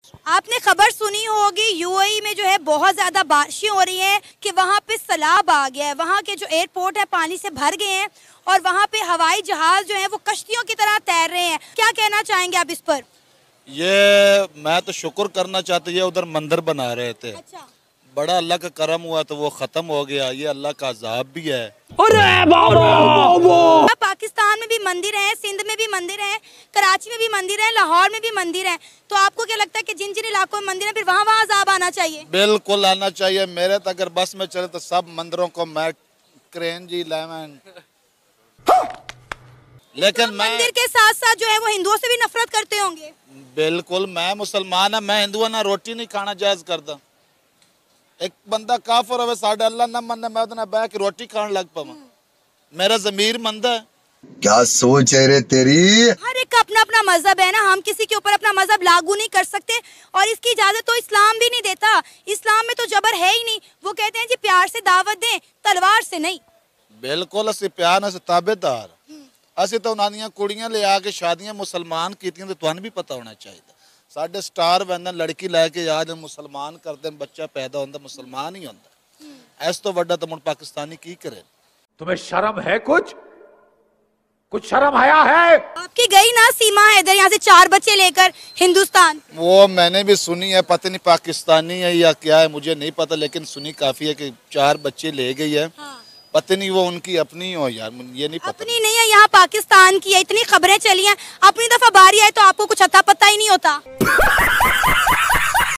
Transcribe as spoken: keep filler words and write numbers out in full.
आपने खबर सुनी होगी यूएई में जो है बहुत ज्यादा बारिशें हो रही हैं कि वहाँ पे सैलाब आ गया है, वहाँ के जो एयरपोर्ट है पानी से भर गए हैं और वहाँ पे हवाई जहाज जो है वो कश्तियों की तरह तैर रहे हैं। क्या कहना चाहेंगे आप इस पर? ये मैं तो शुक्र करना चाहती है, उधर मंदिर बना रहे थे। अच्छा। बड़ा अल्लाह का करम हुआ तो वो खत्म हो गया। ये अल्लाह का अजाब भी है। अरे बाबा! पाकिस्तान में भी मंदिर हैं, सिंध में भी मंदिर हैं, कराची में भी मंदिर हैं, लाहौर में भी मंदिर हैं। तो आपको क्या लगता है कि जिन जिन इलाकों में मंदिर है फिर वहाँ वहाँ अजाब आना चाहिए? बिल्कुल आना चाहिए। मेरे तो अगर बस में चले तो सब मंदिरों को मैं क्रेन जी लेमन लेकिन तो मैं मंदिर के साथ साथ जो है वो हिंदुओं से भी नफरत करते होंगे। बिल्कुल, मैं मुसलमान है, मैं हिंदू ना रोटी नहीं खाना जायज करता। एक बंदा काफिर होवे साडे अल्लाह ना मन मैं उतना बह के रोटी खाने लग पावा। मेरा जमीर मंदा है। क्या सोच है रे तेरी? हर एक का अपना अपना मजहब है ना, हम किसी के ऊपर अपना मजहब लागू नहीं कर सकते और इसकी इजाजत तो इस्लाम भी नहीं देता। इस्लाम में तो जबर है ही नहीं। वो कहते हैं जी प्यार से दावत दें, तलवार से नहीं। बिल्कुल असी प्यार ना ताबेदार असि तो उन्होंने कुड़ियां ले आके शादियां मुसलमान कीतियां तो तुहानू भी पता होना चाहिए। साडे स्टार वैन लड़की लैके आज मुसलमान करते बच्चा पैदा होता मुसलमान ही होता। इस तो वड्डा तो मुड़ पाकिस्तानी की करे? तुम्हें शर्म है? कुछ कुछ शर्म आया है? आपकी गई ना सीमा हैदर यहाँ से चार बच्चे लेकर हिंदुस्तान। वो मैंने भी सुनी है, पता नहीं पाकिस्तानी है या क्या है मुझे नहीं पता, लेकिन सुनी काफी है कि चार बच्चे ले गई है। हाँ। पता नहीं वो उनकी अपनी हो यार, ये नहीं पता। अपनी नहीं है, यहाँ पाकिस्तान की है। इतनी खबरें चली हैं, अपनी दफा बारी आए तो आपको कुछ अता पता ही नहीं होता।